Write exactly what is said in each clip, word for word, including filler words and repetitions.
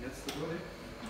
Jetzt der Uli.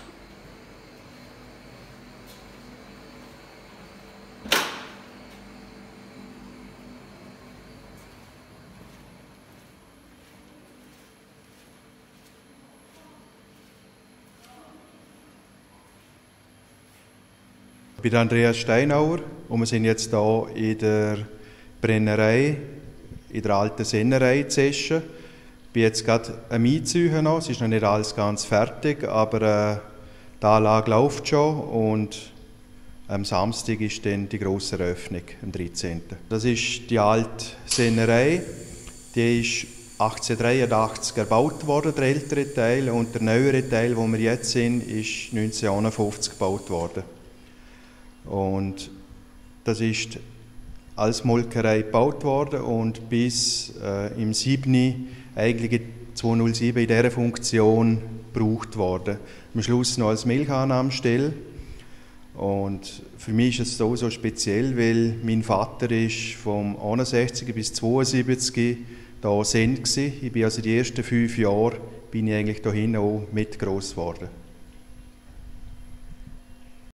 Ich bin Andreas Steinauer und wir sind jetzt hier in der Brennerei, in der alten Sennerei zu Eschen. Ich bin jetzt gerade am Einziehen noch, es ist noch nicht alles ganz fertig, aber äh, die Anlage läuft schon und am Samstag ist dann die grosse Eröffnung, am dreizehnten Das ist die alte Sennerei, die ist achtzehnhundertdreiundachtzig erbaut worden, der ältere Teil, und der neuere Teil, wo wir jetzt sind, ist neunzehnhunderteinundfünfzig gebaut worden. Und das ist als Molkerei gebaut worden und bis äh, im siebten eigentlich zweitausendsieben in dieser Funktion gebraucht worden. Am Schluss noch als Milchannahmestelle. Und für mich ist es so, so speziell, weil mein Vater ist vom einundsechzig bis zweiundsiebzig da Send gsi. Ich bin also die ersten fünf Jahre bin ich eigentlich da hinten auch mit gross geworden.